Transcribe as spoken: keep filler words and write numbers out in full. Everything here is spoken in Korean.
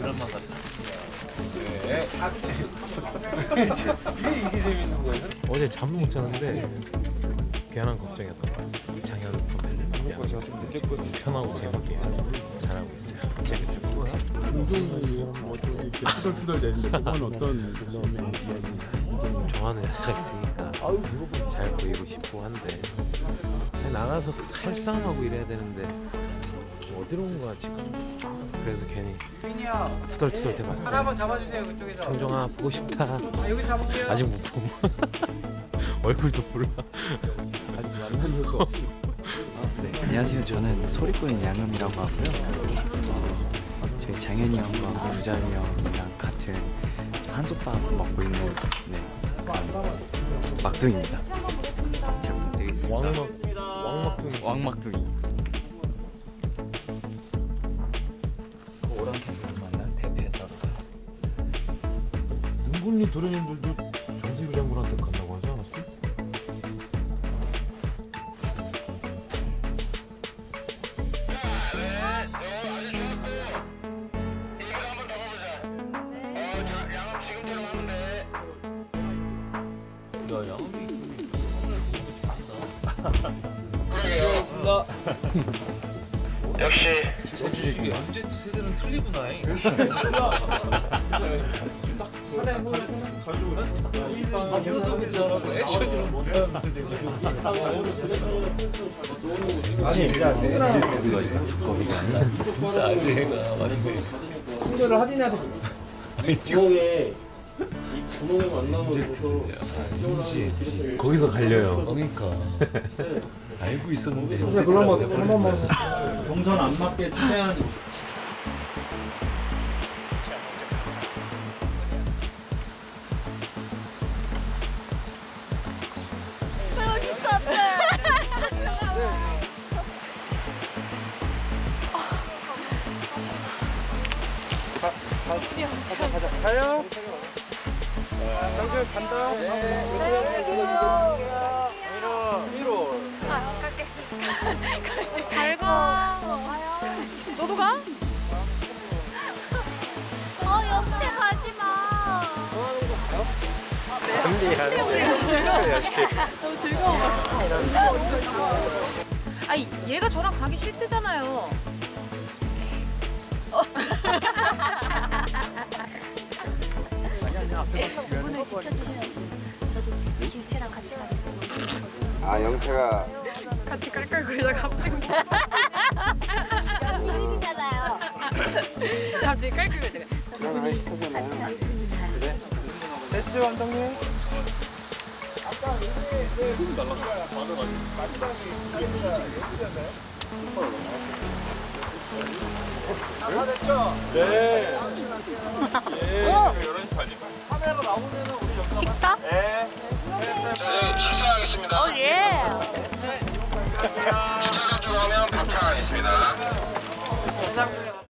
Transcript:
드라마 같은. 네. 이게 이게 재밌는 거예요? 어제 잠을 못 잤는데 괜한 걱정이었던 것 같습니다. 장현 선배님 편하고 재밌게 잘하고 있어요. 재밌을 것 같아요. 운동을 뭐 이렇게 투덜투덜 되는데 그건 어떤 좋아하는 여자가 있으니까 잘 보이고 싶고 한데 나가서 칼싸움하고 이래야 되는데 어디로 온 거야 지금. 그래서 괜히 투덜투덜 대봤어요. 하나 한번 잡아주세요 그쪽에서. 형정아 보고 싶다. 아, 여기 잡을게요. 아직 못 봄. 얼굴도 몰라. 아직 만난 적도 없어. 네, 안녕하세요. 저는 소리꾼 양음이라고 하고요. 어, 저희 장현이 형과 우자이 형이랑 같은 한솥밥 먹고 있는 네, 막둥이입니다. 잘 부탁드리겠습니다. 왕막 왕막둥이. 왕막둥이. 오랑 캠프를 만난 대패였다고. 은근히 도련님들도 정세규 장군한테 간다고 하지 않았어? 수고하셨습니다. 역시 이게 언제 세대는 틀리구나. 교수님 잘하고 액션을 못하는 아니 진짜 진짜 아재가 맞네. 친구를 확인해야 돼. 아니 구멍에 이 구멍에 만나면 문제 거기서 갈려요. 그러니까 알고 있었는데 근데 그럼 뭐 한 번만 동선 안 맞게 최대한 가요. 장준 간다. 위로. 아, 갈게. 잘 가. 너도 가? 어, 옆에 가지 마. 근데 우리 너무 즐거워. 너무 즐거워. 아니, 얘가 저랑 가기 싫대잖아요. 그분을 지켜주셔야지. 저도 김치랑 같이 가겠습니다. 아 영채가 같이 깔깔거리다 갑자기 연습이잖아요. 갑자기 깔깔거리다가 저랑 하기 싫다잖아요. 그래? 됐죠 감독님? 다 됐죠? 네. 오! 카메라 나오면은 우리 여기서 식사? 네. 식사하겠습니다. 오 예! 식사 좀 하면 밥차가 있습니다.